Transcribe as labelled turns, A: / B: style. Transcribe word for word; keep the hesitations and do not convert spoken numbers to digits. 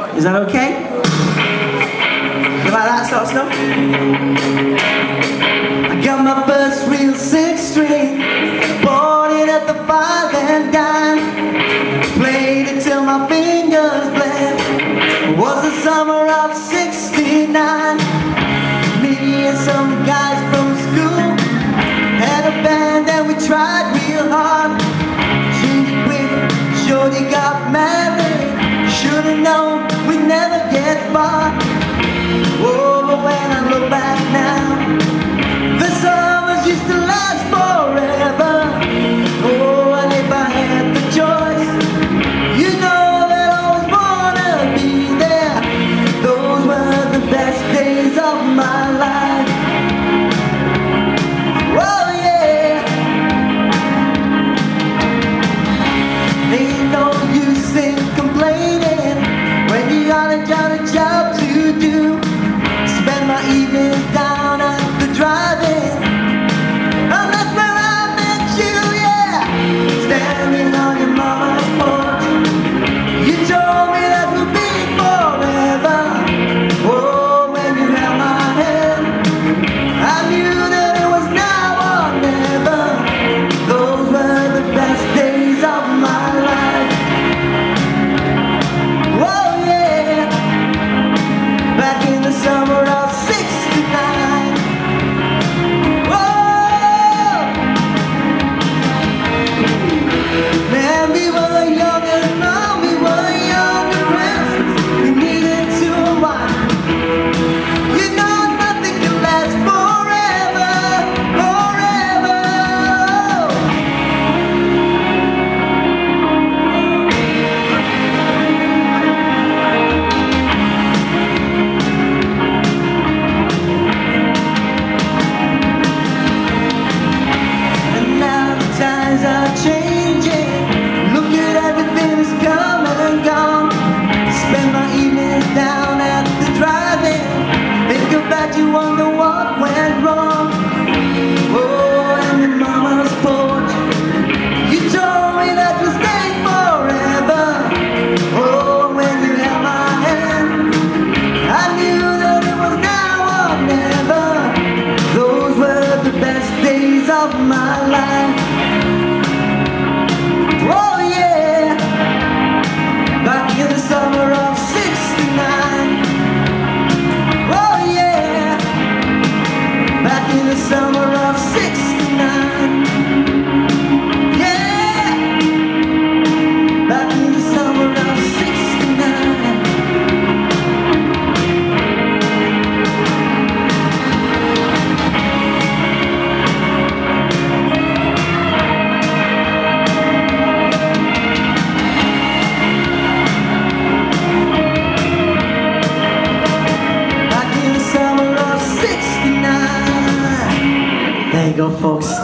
A: Is that okay? You like that sort of stuff? I got my first real six string, bought it at the five and dime, played it till my fingers bled. It was the summer of sixty-nine. Me and some guys from school had a band and we tried real hard. She quit, shorty got married. Should've known we'd never get far. Oh, but when I look back now, the summers used to last forever. Oh, and if I had the choice, you know that I always wanna be there. Those were the best days of my life. Oh yeah. Ain't no use in complaining when you got a job, a job to do. Spend my evenings down at the drive-in, and that's where I met you, yeah. Standing on your mama's porch, you told me that we'll be forever. Oh, when you held my hand, I knew that it was now or never. Those were the best days of my life. Oh yeah. Back in the summer of sixty-nine. Whoa! Man, we were young and young, we were young and restless. We needed to unwind. You know nothing can last forever, forever. And now the times are changing. Look at everything that's come and gone. Spend my evenings down at the drive-in. Think about you, wonder what went wrong. Oh, and your mama's porch, you told me that we'll stay forever. Oh, when you held my hand, I knew that it was now or never. Those were the best days of my life. Oh yeah. Back in the summer of sixty-nine. Oh yeah. Back in the summer of sixty-nine. Yeah. Back in the summer of sixty-nine. Back in the summer of sixty-nine. There you go, folks.